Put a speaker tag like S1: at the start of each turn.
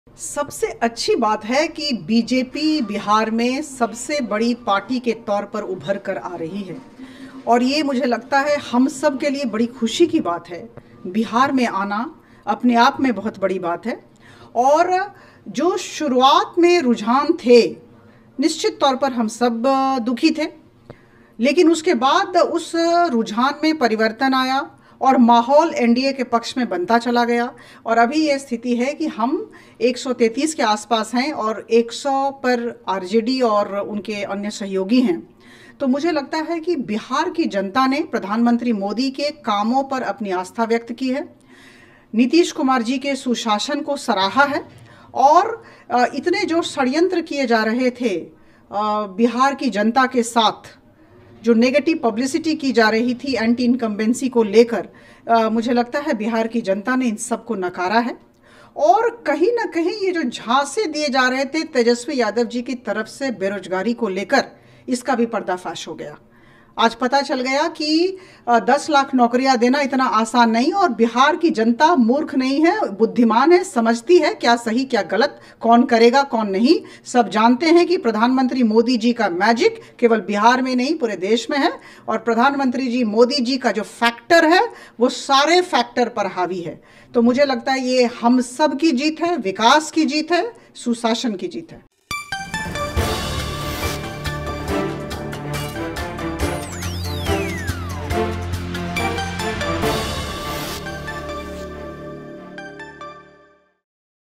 S1: सबसे अच्छी बात है कि बीजेपी बिहार में सबसे बड़ी पार्टी के तौर पर उभर कर आ रही है और ये मुझे लगता है हम सब के लिए बड़ी खुशी की बात है। बिहार में आना अपने आप में बहुत बड़ी बात है और जो शुरुआत में रुझान थे, निश्चित तौर पर हम सब दुखी थे, लेकिन उसके बाद उस रुझान में परिवर्तन आया और माहौल एनडीए के पक्ष में बनता चला गया और अभी ये स्थिति है कि हम 133 के आसपास हैं और 100 पर आरजेडी और उनके अन्य सहयोगी हैं। तो मुझे लगता है कि बिहार की जनता ने प्रधानमंत्री मोदी के कामों पर अपनी आस्था व्यक्त की है, नीतीश कुमार जी के सुशासन को सराहा है और इतने जो षड्यंत्र किए जा रहे थे बिहार की जनता के साथ, जो नेगेटिव पब्लिसिटी की जा रही थी एंटी इनकम्बेंसी को लेकर, मुझे लगता है बिहार की जनता ने इन सब को नकारा है और कहीं ना कहीं ये जो झांसे दिए जा रहे थे तेजस्वी यादव जी की तरफ से बेरोजगारी को लेकर, इसका भी पर्दाफाश हो गया। आज पता चल गया कि 10 लाख नौकरियां देना इतना आसान नहीं और बिहार की जनता मूर्ख नहीं है, बुद्धिमान है, समझती है क्या सही क्या गलत, कौन करेगा कौन नहीं। सब जानते हैं कि प्रधानमंत्री मोदी जी का मैजिक केवल बिहार में नहीं पूरे देश में है और प्रधानमंत्री जी मोदी जी का जो फैक्टर है वो सारे फैक्टर पर हावी है। तो मुझे लगता है ये हम सब की जीत है, विकास की जीत है, सुशासन की जीत है।